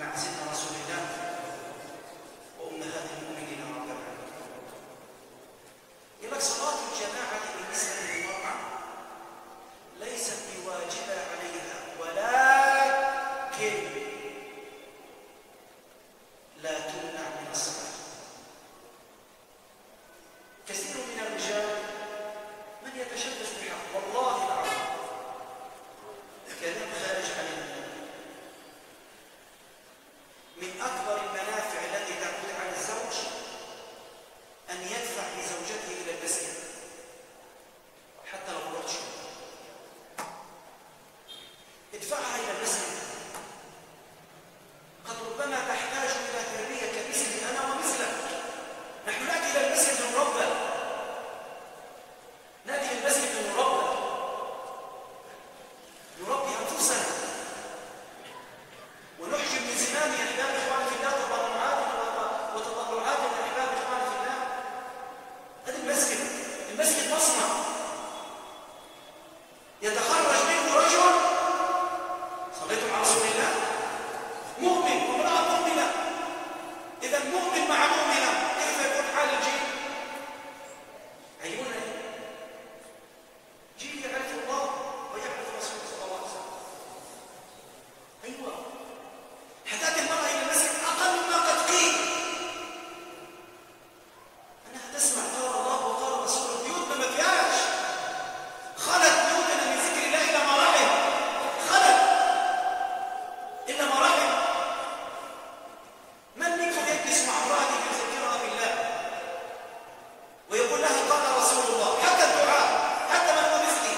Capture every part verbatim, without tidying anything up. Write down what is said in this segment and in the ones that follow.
مع سيدنا رسول الله وأمهات المؤمنين رضي الله عنهم. يقول لك صلاة الجماعة بالنسبة للمرأة ليست بواجبة عليها، ولكن لا تمنع من الصلاة. كثير من الرجال من يتشبث بحق، والله العظيم كلام خارج عن الموضوع. من أكبر المنافع التي تعود على الزوج أن يدفع بزوجته إلى المسجد حتى لو رحت شوي، ادفعها إلى المسجد. قد ربما تحتاج إلى تربية كمثلي أنا ومثلك. نحن نأتي إلى المسجد لنربى، نأتي إلى المسجد لنربى، نربي أنفسنا ونحجب من زمام أحباب إخواني في الله تضرعاتنا وتضرعاتنا أحباب إخواني في الله. هذا المسجد، المسجد مصنع يتخرج منه رجل، صليتم على رسول الله، مؤمن وامرأة مؤمنة. إذا مؤمن مع مؤمنة كيف يكون حال الجيل؟ أيونا جيل يعرف الله ويعرف رسوله صلى الله عليه وسلم. أيوة، حتى المرأة إلى المسجد أقل ما قد قيل أنها تسمع قال الله وقال رسوله. بيوتنا ما فيهاش، خلت بيوتنا من ذكر الله إلى ما رحم، خلت إلا ما رحم. من منكم يجلس مع امرأته يذكرها بالله ويقول لها قال رسول الله؟ حتى الدعاء، حتى من هو مثلي،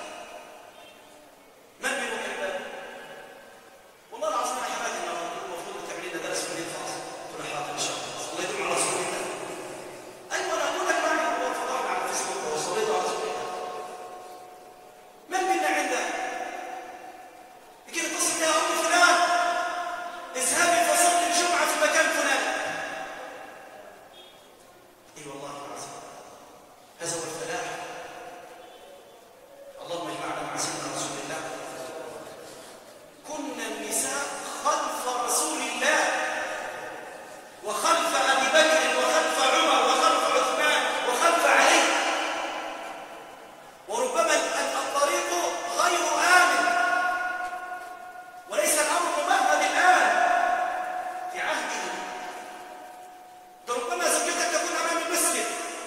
من منهم يحباب؟ والله العظيم يا حماد المفروض تعمل لنا درس في الخاص كل حاضر ان شاء الله. صليتم على رسول الله. ايوه انا اقول لك معي هو فضحنا على الفيسبوك وصليتوا على رسول الله. من منا عنده يجي يتصل يا ام فلان اذهبي فصلي الجمعه في مكان فلان. اي والله العظيم هذا هو الفلاح. اللهم اجمعنا مع سيدنا رسول الله. كنا النساء خلف رسول الله وخلف ابي بكر وخلف عمر وخلف عثمان وخلف علي، وربما الطريق غير آمن وليس الأمر مبهد الآن في عهده. ده ربما زوجتك تكون أمام المسجد،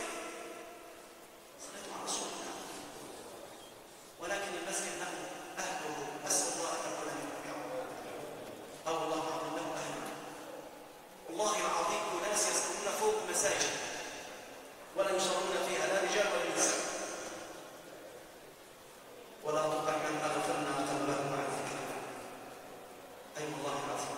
صليت مع رسول الله، ولكن المسجد له أهله. أسأل الله أن يكون منهم يا رب. أو الله العظيم له أهله. والله العظيم أناس يسكنون فوق المساجد ولا يصلون فيها لا رجال ولا نساء. ولا تطع من أغفلنا قلبه عن ذكرنا. أي والله العظيم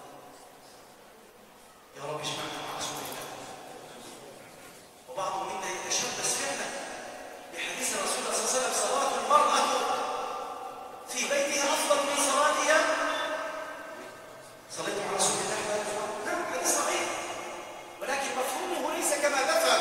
يا رب اجمعنا مع رسول الله. وبعض منا يتشبث فعلا بحديث رسول الله صلى الله عليه وسلم صلاة المرأة في بيتها أفضل من صلاتها. صليتم على رسول الله. نعم حديث صحيح، ولكن مفهومه ليس كما تفهم.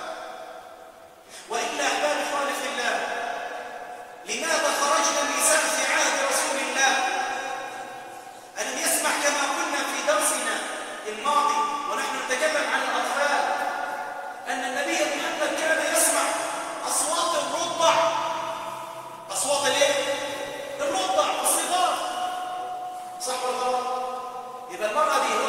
وإلا أحباب إخواني في الله، لماذا خرجنا النساء في عهد رسول الله؟ ألم يسمع كما قلنا في درسنا الماضي ونحن نتكلم عن الأطفال أن النبي محمد كان يسمع أصوات الرضع. أصوات الايه؟ الرضع والصغار. صح ولا غلط؟ يبقى المرأة دي